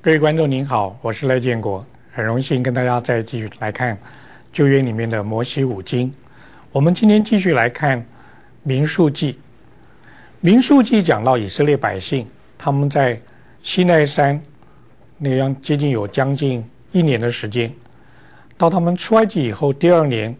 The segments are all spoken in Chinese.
各位观众您好，我是赖建国，很荣幸跟大家再继续来看旧约里面的摩西五经。我们今天继续来看民数记。民数记讲到以色列百姓他们在西奈山那样接近有将近1年的时间，到他们出埃及以后第2年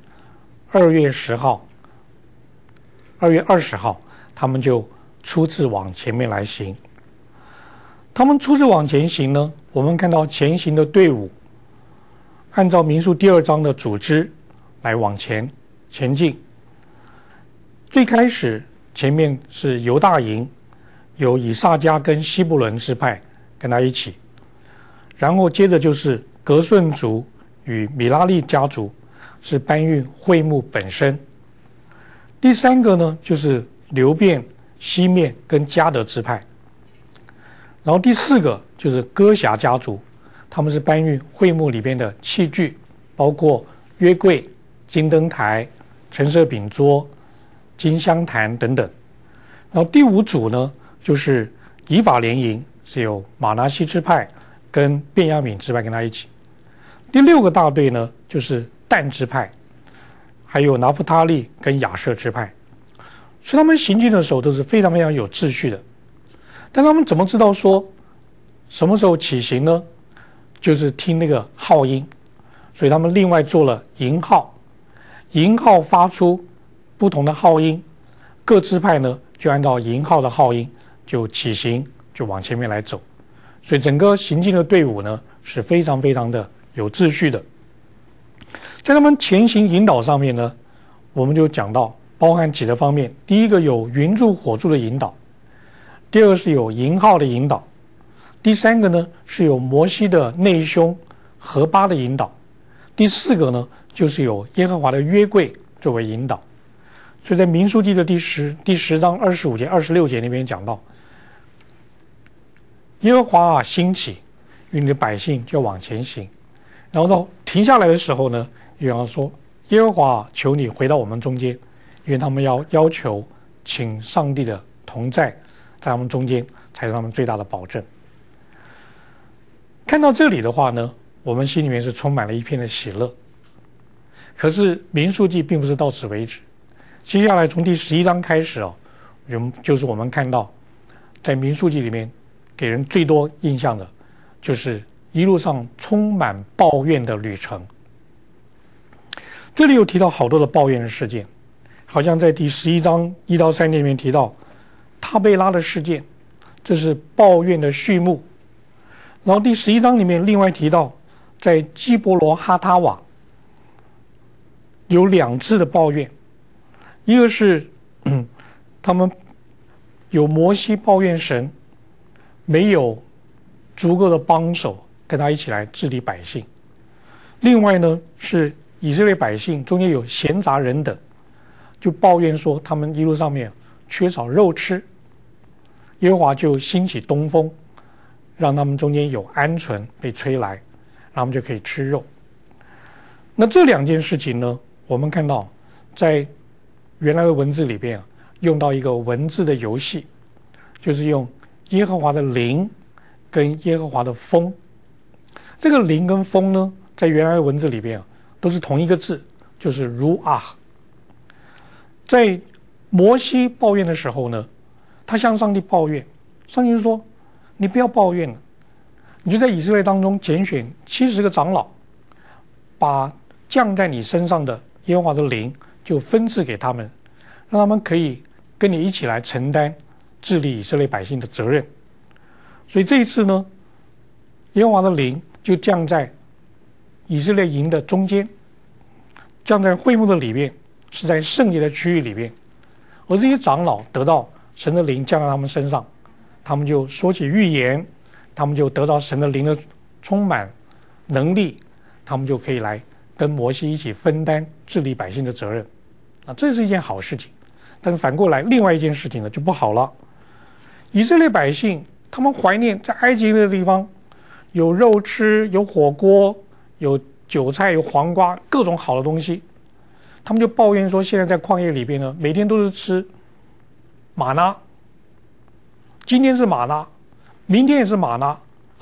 2月10号、2月20号，他们就初次往前面来行。他们初次往前行呢，我们看到前行的队伍按照民数第2章的组织来往前进。最开始前面是犹大营，有以萨迦跟西布伦支派跟他一起，然后接着就是革顺族与米拉利家族是搬运会幕本身。第3个呢就是流便、西面跟迦得支派。然后第4个就是哥辖家族，他们是搬运会幕里边的器具，包括约柜、金灯台、陈设饼桌、金香坛等等。然后第5组呢，就是以法莲营，是有马拿西支派跟便雅悯支派跟他一起。第6个大队呢，就是但支派，还有拿弗他利跟亚设支派。所以他们行进的时候都是非常非常有秩序的。但他们怎么知道说什么时候起行呢？就是听那个号音，所以他们另外做了营号，营号发出不同的号音，各支派呢就按照营号的号音就起行，就往前面来走。所以整个行进的队伍呢是非常非常的有秩序的。在他们前行引导上面呢，我们就讲到包含几个方面。第一个有云柱火柱的引导，第2个是有营号的引导，第3个呢是有摩西的内兄何巴的引导，第4个呢就是有耶和华的约柜作为引导。所以在民数记的第10章25节26节那边讲到，耶和华兴起，与你的百姓就往前行。然后到停下来的时候呢，有人说耶和华求你回到我们中间，因为他们要求请上帝的同在在他们中间，才是他们最大的保证。看到这里的话呢，我们心里面是充满了一片的喜乐。可是民数记并不是到此为止，接下来从第11章开始就是我们看到在民数记里面给人最多印象的就是一路上充满抱怨的旅程。这里有提到好多的抱怨的事件，好像在第11章1到3节里面提到他贝拉的事件，这是抱怨的序幕。然后第11章里面另外提到在基伯罗哈他瓦有2次的抱怨，一个是他们有摩西抱怨神没有足够的帮手跟他一起来治理百姓，另外呢是以色列百姓中间有闲杂人等，就抱怨说他们一路上面缺少肉吃，耶和华就兴起东风，让他们中间有鹌鹑被吹来，让他们就可以吃肉。那这2件事情呢，我们看到在原来的文字里边用到一个文字的游戏，就是用耶和华的灵跟耶和华的风。这个灵跟风呢，在原来的文字里边都是同一个字，就是如啊。在摩西抱怨的时候呢，他向上帝抱怨，上帝就说你不要抱怨了，你就在以色列当中拣选70个长老，把降在你身上的耶和华的灵就分赐给他们，让他们可以跟你一起来承担治理以色列百姓的责任。所以这一次呢，耶和华的灵就降在以色列营的中间，降在会幕的里面，是在圣洁的区域里面。而这些长老得到神的灵降在他们身上，他们就说起预言，他们就得到神的灵的充满能力，他们就可以来跟摩西一起分担治理百姓的责任。这是一件好事情。但是反过来另外一件事情呢就不好了。以色列百姓他们怀念在埃及的地方有肉吃，有火锅，有韭菜，有黄瓜，各种好的东西，他们就抱怨说现在在旷野里边呢，每天都是吃玛纳，今天是玛纳，明天也是玛纳，后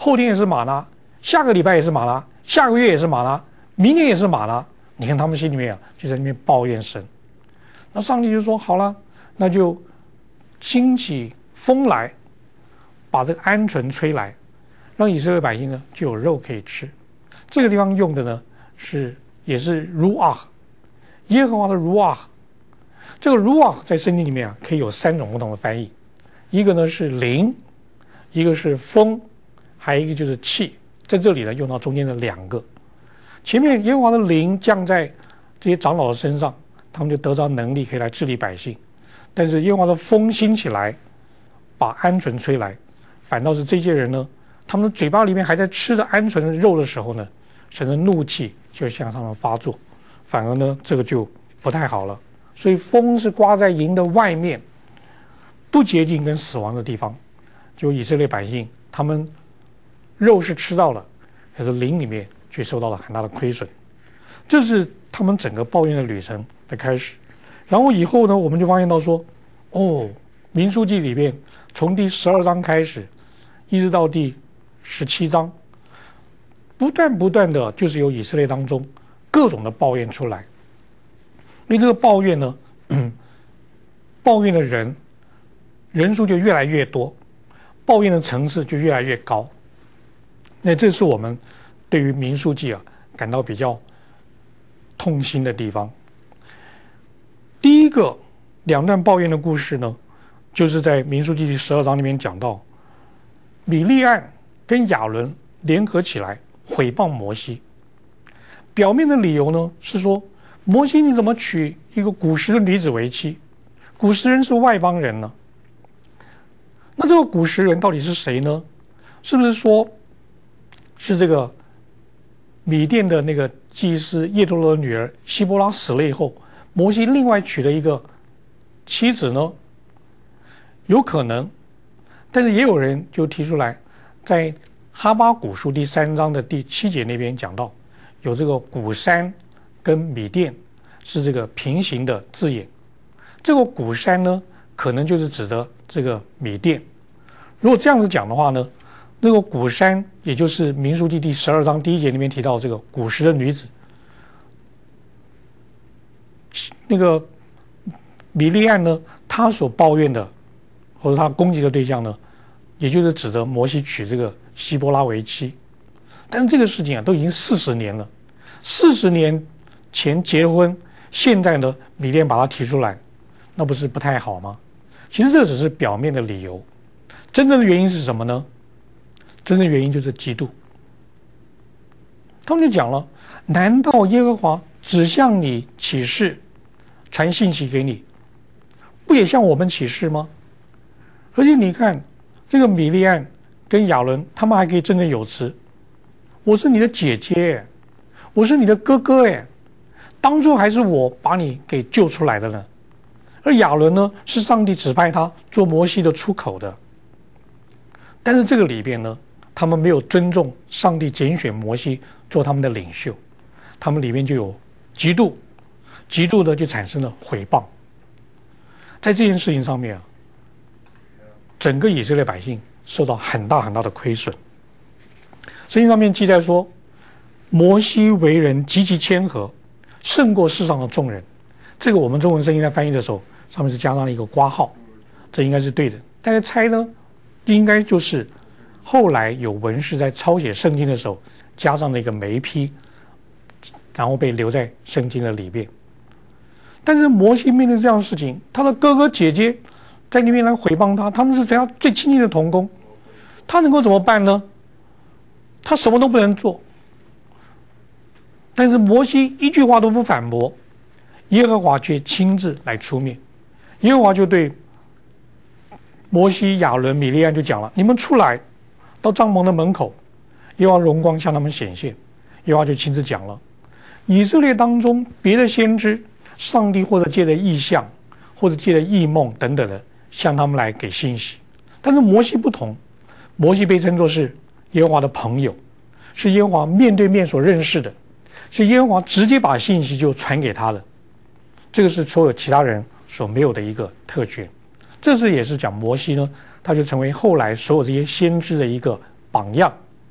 后天也是玛拉，下个礼拜也是玛拉，下个月也是玛拉，明年也是玛拉。你看他们心里面就在那边抱怨神。那上帝就说：好了，那就兴起风来，把这个鹌鹑吹来，让以色列百姓呢就有肉可以吃。这个地方用的呢也是 ruach， 耶和华的 ruach。这个 ruach 在圣经里面可以有3种不同的翻译，一个呢是灵，一个是风，还有一个就是气。在这里呢用到中间的2个。前面耶和华的灵降在这些长老的身上，他们就得着能力可以来治理百姓。但是耶和华的风兴起来，把鹌鹑吹来，反倒是这些人呢，他们的嘴巴里面还在吃着鹌鹑的肉的时候呢，神的怒气就向他们发作，反而呢这个就不太好了。所以风是刮在营的外面，不洁净跟死亡的地方。就以色列百姓，他们肉是吃到了，可是灵里面却受到了很大的亏损。这是他们整个抱怨的旅程的开始。然后以后呢，我们就发现到说，民数记里面从第12章开始，一直到第17章，不断的就是由以色列当中各种的抱怨出来。因为这个抱怨呢，抱怨的人数就越来越多，抱怨的层次就越来越高。那这是我们对于民数记感到比较痛心的地方。第一个2段抱怨的故事呢，就是在民数记第12章里面讲到，米利暗跟亚伦联合起来毁谤摩西。表面的理由呢是说，摩西你怎么娶一个古时的女子为妻？古时人是外邦人呢？那这个古时人到底是谁呢？是不是说是这个米甸的那个祭司叶忒罗的女儿希波拉死了以后，摩西另外娶了一个妻子呢？有可能，但是也有人就提出来，在哈巴谷书第3章的第7节那边讲到，有这个古山跟米甸是这个平行的字眼。这个古山呢，可能就是指的这个米甸。如果这样子讲的话呢，那个古山也就是民数记第12章第1节里面提到这个古时的女子，那个米利暗呢，他所抱怨的或者他攻击的对象呢，也就是指的摩西娶这个希波拉为妻。但是这个事情都已经40年了，40年前结婚，现在呢米甸把他提出来，那不是不太好吗？其实这只是表面的理由，真正的原因是什么呢？真正的原因就是嫉妒。他们就讲了，难道耶和华只向你起誓，传信息给你，不也向我们起誓吗？而且你看，这个米利暗跟亚伦，他们还可以振振有词，我是你的姐姐，我是你的哥哥哎，当初还是我把你给救出来的呢。而亚伦呢，是上帝指派他做摩西的出口的。但是这个里边呢，他们没有尊重上帝拣选摩西做他们的领袖，他们里面就有嫉妒，嫉妒的就产生了毁谤。在这件事情上面整个以色列百姓受到很大很大的亏损。圣经上面记载说，摩西为人极其谦和，胜过世上的众人。这个我们中文圣经在翻译的时候，上面是加上了一个括号，这应该是对的。大家猜呢，应该就是后来有文士在抄写圣经的时候加上了一个眉批，然后被留在圣经的里边。但是摩西面对这样的事情，他的哥哥姐姐在那边来毁谤他，他们是他最亲近的同工，他能够怎么办呢？他什么都不能做。但是摩西一句话都不反驳，耶和华却亲自来出面。耶和华就对摩西、亚伦、米利暗就讲了，你们出来到帐篷的门口，耶和华荣光向他们显现。耶和华就亲自讲了，以色列当中别的先知，上帝或者借着异象或者借着异梦等等的向他们来给信息。但是摩西不同，摩西被称作是耶和华的朋友，是耶和华面对面所认识的，是耶和华直接把信息就传给他的。这个是所有其他人所没有的一个特权。这是也是讲摩西呢，他就成为后来所有这些先知的一个榜样，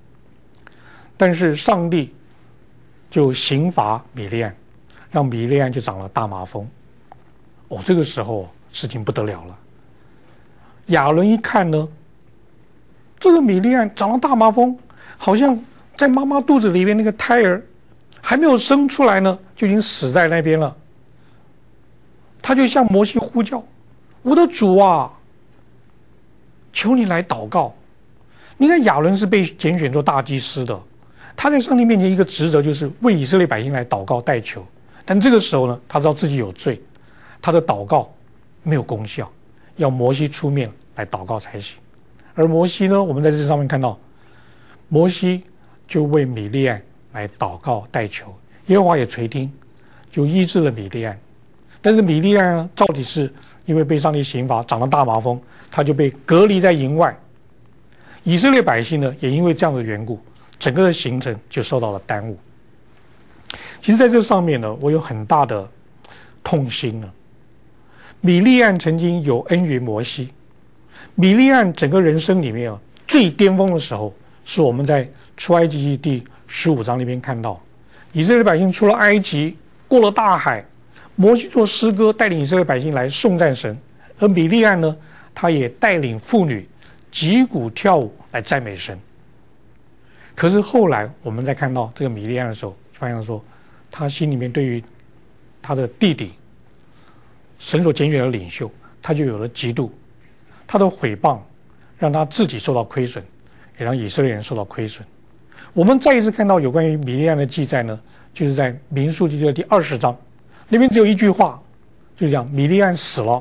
但是上帝就刑罚米利暗，让米利暗就长了大麻风。这个时候事情不得了了。亚伦一看呢，这个米利暗长了大麻风，好像在妈妈肚子里面那个胎儿还没有生出来呢，就已经死在那边了。他就向摩西呼叫：“我的主啊，求你来祷告。”你看亚伦是被拣选做大祭司的，他在上帝面前一个职责就是为以色列百姓来祷告代求。但这个时候呢，他知道自己有罪，他的祷告没有功效，要摩西出面来祷告才行。而摩西呢，我们在这上面看到，摩西就为米利暗来祷告代求，耶和华也垂听，就医治了米利暗。但是米利暗呢，到底是因为被上帝刑罚，长了大麻风，他就被隔离在营外。以色列百姓呢，也因为这样的缘故，整个的行程就受到了耽误。其实在这上面呢，我有很大的痛心了。米利暗曾经有恩于摩西，米利暗整个人生里面最巅峰的时候，是我们在出埃及记第15章那边看到，以色列百姓出了埃及，过了大海，摩西做诗歌带领以色列百姓来颂赞神，而米利暗呢，他也带领妇女击鼓跳舞来赞美神。可是后来我们在看到这个米利暗的时候，发现说他心里面对于他的弟弟神所拣选的领袖，他就有了嫉妒，他的毁谤让他自己受到亏损，也让以色列人受到亏损。我们再一次看到有关于米利暗的记载呢，就是在民数记的第20章，那边只有一句话，就是讲米利暗死了，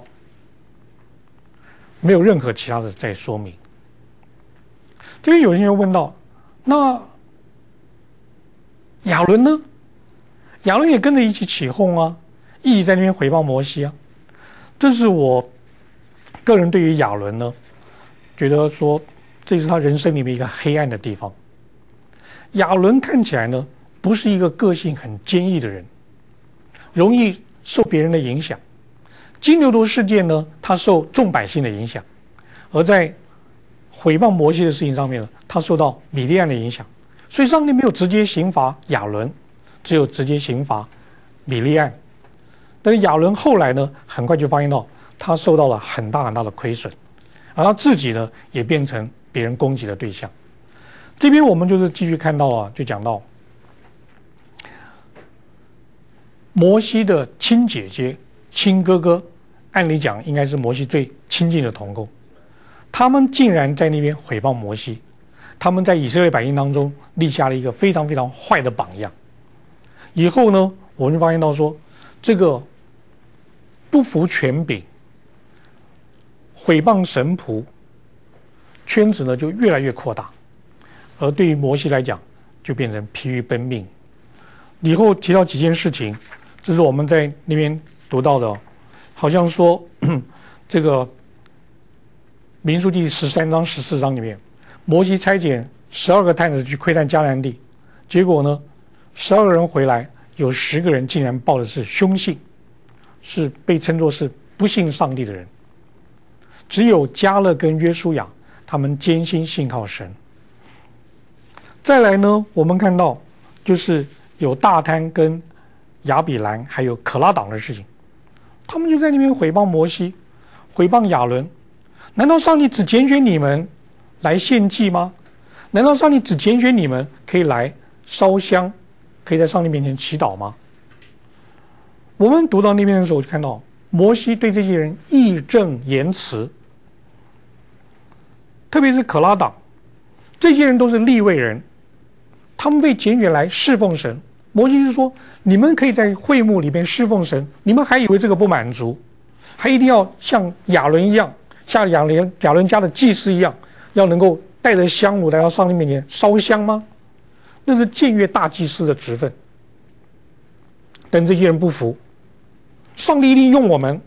没有任何其他的在说明。这边有人就问到，那亚伦呢？亚伦也跟着一起起哄啊，一起在那边毁谤摩西啊。这是我个人对于亚伦呢，觉得说这是他人生里面一个黑暗的地方。亚伦看起来呢，不是一个个性很坚毅的人，容易受别人的影响。金牛犊事件呢，他受众百姓的影响，而在毁谤摩西的事情上面呢，他受到米利暗的影响。所以上帝没有直接刑罚亚伦，只有直接刑罚米利暗。但是亚伦后来呢，很快就发现到他受到了很大很大的亏损，而他自己呢，也变成别人攻击的对象。这边我们就是继续看到啊，就讲到摩西的亲姐姐、亲哥哥，按理讲应该是摩西最亲近的同工，他们竟然在那边毁谤摩西，他们在以色列百姓当中立下了一个非常非常坏的榜样。以后呢，我们就发现到说，这个不服权柄、毁谤神仆圈子呢，就越来越扩大。而对于摩西来讲，就变成疲于奔命。以后提到几件事情，这是我们在那边读到的，好像说这个民数记13章、14章里面，摩西差遣12个探子去窥探迦南地，结果呢，12个人回来，有10个人竟然报的是凶信，是被称作是不信上帝的人。只有迦勒跟约书亚，他们坚心信靠神。再来呢，我们看到就是有大贪跟亚比兰还有可拉党的事情，他们就在那边毁谤摩西，毁谤亚伦。难道上帝只拣选你们来献祭吗？难道上帝只拣选你们可以来烧香，可以在上帝面前祈祷吗？我们读到那边的时候，就看到摩西对这些人义正言辞，特别是可拉党，这些人都是利未人，他们被拣选来侍奉神。摩西就说，你们可以在会幕里边侍奉神，你们还以为这个不满足，还一定要像亚伦一样，像亚伦家的祭司一样，要能够带着香炉来到上帝面前烧香吗？那是僭越大祭司的职分。但这些人不服，上帝一定用我们，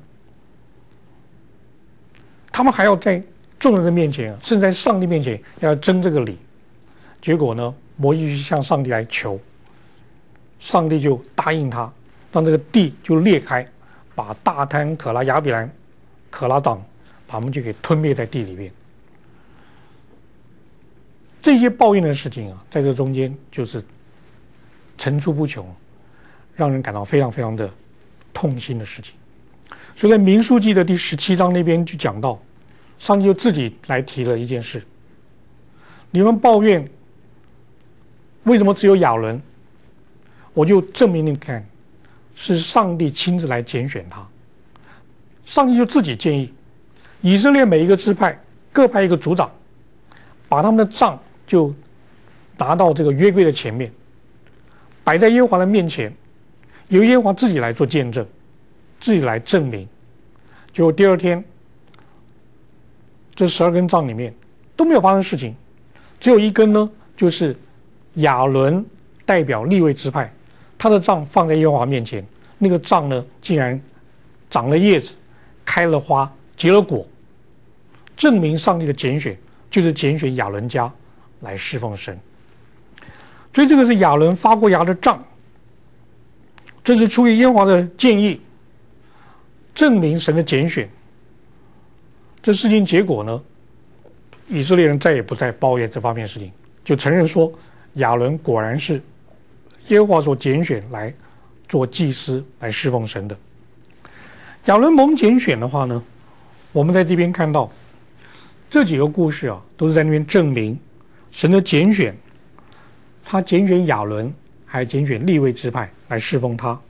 他们还要在众人的面前，甚至在上帝面前要争这个理。结果呢，摩西去向上帝来求，上帝就答应他，让这个地就裂开，把大贪、可拉、亚比兰、可拉党，把他们就给吞灭在地里面。 这些抱怨的事情啊，在这中间就是层出不穷，让人感到非常非常的痛心的事情。所以在民数记的第17章那边就讲到，上帝就自己来提了一件事：你们抱怨为什么只有亚伦，我就证明你看，是上帝亲自来拣选他。上帝就自己建议以色列每一个支派各派一个族长，把他们的杖就拿到这个约柜的前面，摆在耶和华的面前，由耶和华自己来做见证，自己来证明。结果第二天，这12根杖里面都没有发生事情，只有一根呢，就是亚伦代表利未支派，他的杖放在耶和华面前，那个杖呢竟然长了叶子，开了花，结了果，证明上帝的拣选就是拣选亚伦家来侍奉神。所以这个是亚伦发过芽的杖，这是出于耶和华的建议，证明神的拣选。这事情结果呢，以色列人再也不再抱怨这方面的事情，就承认说亚伦果然是耶和华所拣选来做祭司来侍奉神的。亚伦蒙拣选的话呢，我们在这边看到这几个故事啊，都是在那边证明神的拣选，他拣选亚伦，还拣选利未支派来侍奉他。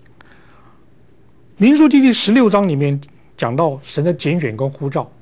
民数记第16章里面讲到神的拣选跟呼召，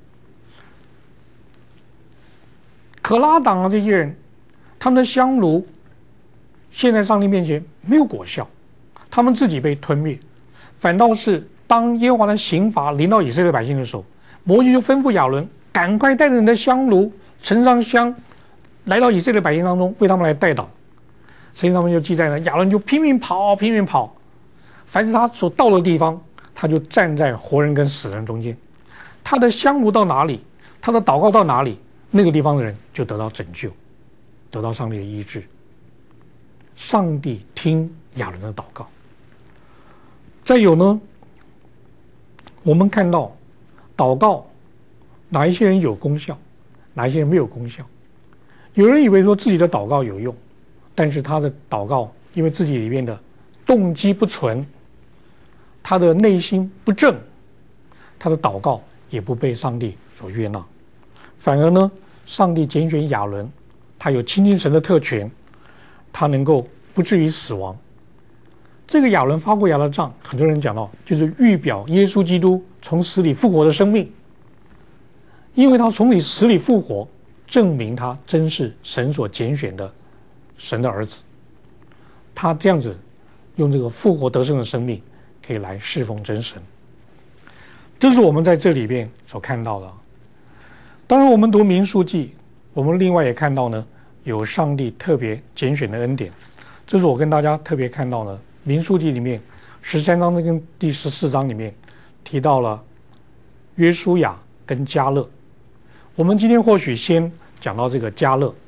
可拉党啊这些人，他们的香炉献在上帝面前没有果效，他们自己被吞灭，反倒是当耶和华的刑罚临到以色列百姓的时候，摩西就吩咐亚伦赶快带着你的香炉盛上香，来到以色列百姓当中，为他们来代祷。圣经上面就记载了，亚伦就拼命跑，凡是他所到的地方，他就站在活人跟死人中间，他的香炉到哪里，他的祷告到哪里，那个地方的人就得到拯救，得到上帝的医治。上帝听亚伦的祷告。再有呢，我们看到祷告哪一些人有功效，哪一些人没有功效。有人以为说自己的祷告有用，但是他的祷告因为自己里面的动机不纯，他的内心不正，他的祷告也不被上帝所悦纳。反而呢，上帝拣选亚伦，他有亲近神的特权，他能够不至于死亡。这个亚伦发过芽的杖，很多人讲到就是预表耶稣基督从死里复活的生命，因为他从死里复活，证明他真是神所拣选的神的儿子。他这样子用这个复活得胜的生命可以来侍奉真神，这是我们在这里边所看到的。当然我们读民数记，我们另外也看到呢，有上帝特别拣选的恩典。这是我跟大家特别看到的民数记里面13章跟第14章里面提到了约书亚跟迦勒。我们今天或许先讲到这个迦勒，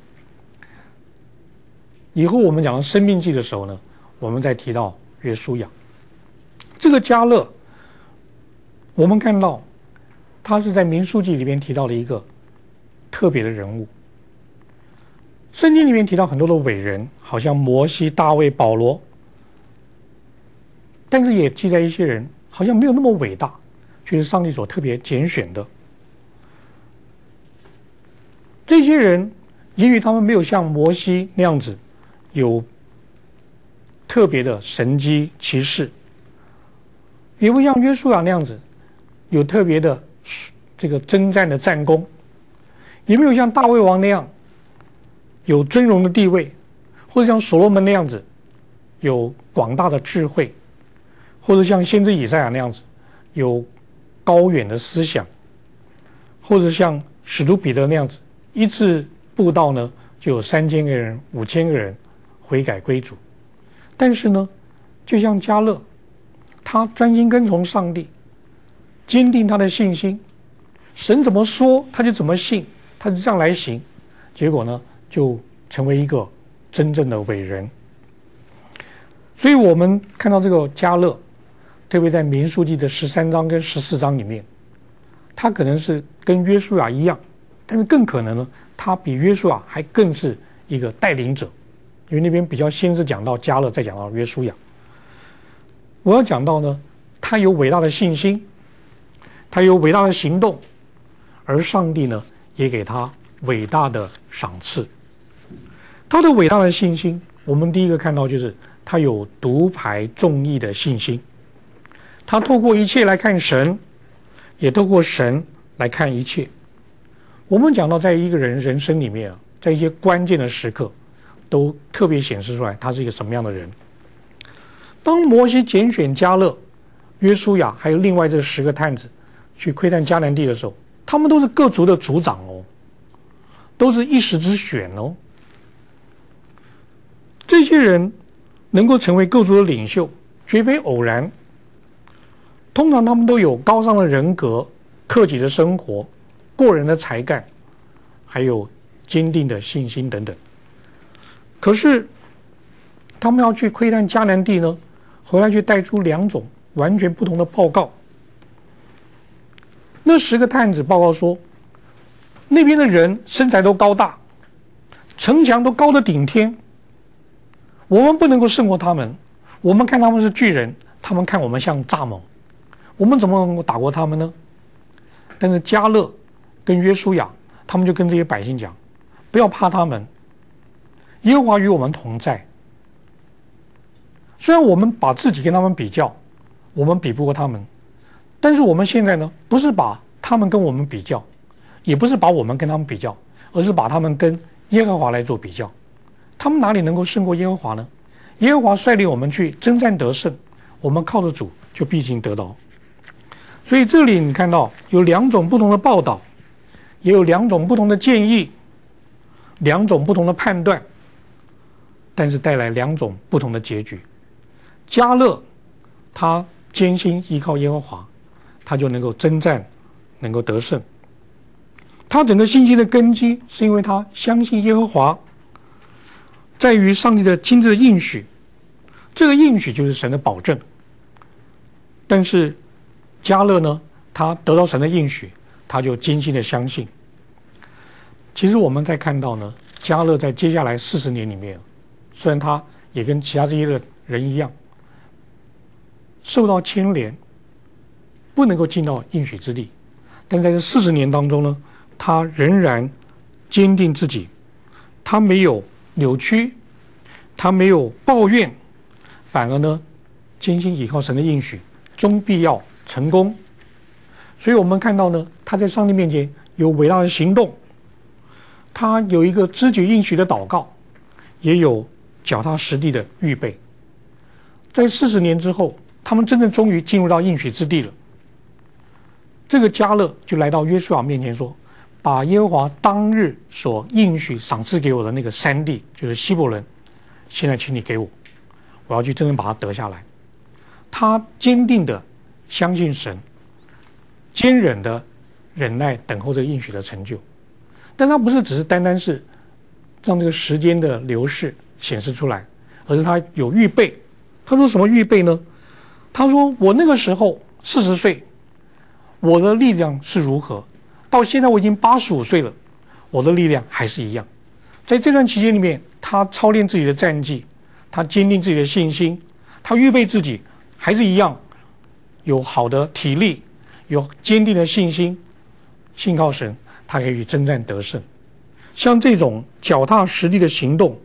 以后我们讲到生命记的时候呢，我们再提到约书亚。这个迦勒，我们看到他是在民数记里面提到的一个特别的人物。圣经里面提到很多的伟人，好像摩西、大卫、保罗，但是也记载一些人好像没有那么伟大，却是上帝所特别拣选的。这些人也许他们没有像摩西那样子有特别的神迹奇事，也不像约书亚那样子有特别的这个征战的战功，也没有像大卫王那样有尊荣的地位，或者像所罗门那样子有广大的智慧，或者像先知以赛亚那样子有高远的思想，或者像使徒彼得那样子一次布道呢就有3000个人、5000个人悔改归主。但是呢，就像迦勒，他专心跟从上帝，坚定他的信心，神怎么说他就怎么信，他就这样来行，结果呢就成为一个真正的伟人。所以我们看到这个迦勒，特别在民数记的13章跟14章里面，他可能是跟约书亚一样， 但是更可能呢，他比约书亚还更是一个带领者，因为那边比较先是讲到迦勒，再讲到约书亚。我要讲到呢，他有伟大的信心，他有伟大的行动，而上帝呢也给他伟大的赏赐。他的伟大的信心，我们第一个看到就是他有独排众议的信心，他透过一切来看神，也透过神来看一切。我们讲到在一个人人生里面在一些关键的时刻都特别显示出来他是一个什么样的人。当摩西拣选迦勒、约书亚还有另外这10个探子去窥探迦南地的时候，他们都是各族的族长哦，都是一时之选哦。这些人能够成为各族的领袖绝非偶然，通常他们都有高尚的人格、克己的生活、过人的才干，还有坚定的信心等等。可是他们要去窥探迦南地呢，回来去带出2种完全不同的报告。那10个探子报告说，那边的人身材都高大，城墙都高得顶天，我们不能够胜过他们。我们看他们是巨人，他们看我们像蚱蜢，我们怎么能够打过他们呢？但是迦勒跟约书亚他们就跟这些百姓讲，不要怕他们，耶和华与我们同在。虽然我们把自己跟他们比较，我们比不过他们，但是我们现在呢，不是把他们跟我们比较，也不是把我们跟他们比较，而是把他们跟耶和华来做比较。他们哪里能够胜过耶和华呢？耶和华率领我们去征战得胜，我们靠着主就必定得到。所以这里你看到有2种不同的报道，也有2种不同的建议，2种不同的判断，但是带来2种不同的结局。迦勒他坚心依靠耶和华，他就能够征战，能够得胜。他整个信心的根基是因为他相信耶和华，在于上帝的亲自的应许，这个应许就是神的保证。但是迦勒呢，他得到神的应许，他就坚信的相信。其实我们在看到呢，迦勒在接下来40年里面，虽然他也跟其他这些人一样受到牵连，不能够进到应许之地，但在这40年当中呢，他仍然坚定自己，他没有扭曲，他没有抱怨，反而呢坚信倚靠神的应许，终必要成功。所以我们看到呢，他在上帝面前有伟大的行动，他有一个知觉应许的祷告，也有脚踏实地的预备。在40年之后，他们真正终于进入到应许之地了。这个迦勒就来到约书亚面前说，把耶和华当日所应许赏赐给我的那个山地，就是希伯伦，现在请你给我，我要去真正把它得下来。他坚定的相信神，坚忍的忍耐等候这个应许的成就。但他不是只是单单是让这个时间的流逝显示出来，而是他有预备。他说什么预备呢？他说我那个时候40岁，我的力量是如何，到现在我已经85岁了，我的力量还是一样。在这段期间里面，他操练自己的战绩，他坚定自己的信心，他预备自己还是一样有好的体力，有坚定的信心，信靠神，他可以征战得胜。像这种脚踏实地的行动，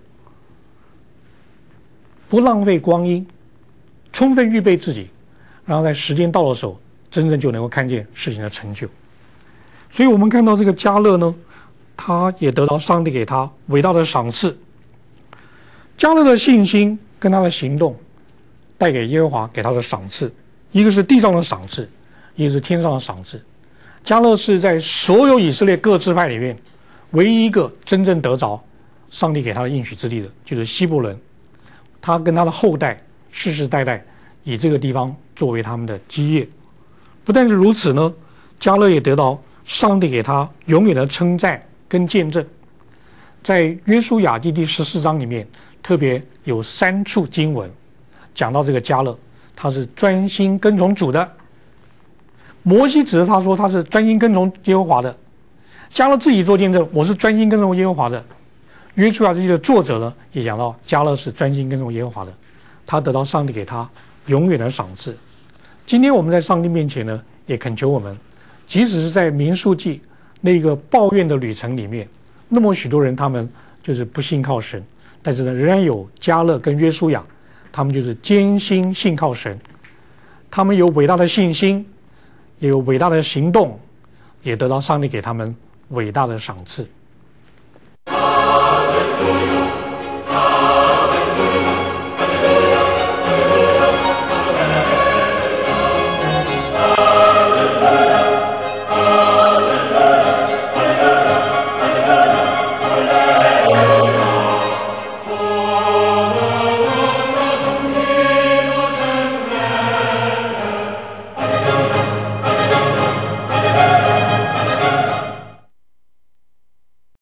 不浪费光阴，充分预备自己，然后在时间到的时候，真正就能够看见事情的成就。所以我们看到这个迦勒呢，他也得到上帝给他伟大的赏赐。迦勒的信心跟他的行动带给耶和华给他的赏赐，一个是地上的赏赐，一个是天上的赏赐。迦勒是在所有以色列各支派里面唯一一个真正得着上帝给他的应许之地的，就是希伯伦。他跟他的后代世世代代以这个地方作为他们的基业。不但是如此呢，迦勒也得到上帝给他永远的称赞跟见证。在约书亚记第14章里面，特别有3处经文讲到这个迦勒，他是专心跟从主的。摩西指着他说他是专心跟从耶和华的， 加勒自己做见证，我是专心跟从耶和华的。约书亚记的作者呢，也讲到加勒是专心跟从耶和华的，他得到上帝给他永远的赏赐。今天我们在上帝面前呢，也恳求我们，即使是在民数记那个抱怨的旅程里面，那么许多人他们就是不信靠神，但是呢，仍然有加勒跟约书亚，他们就是坚心信靠神，他们有伟大的信心，也有伟大的行动，也得到上帝给他们伟大的赏赐。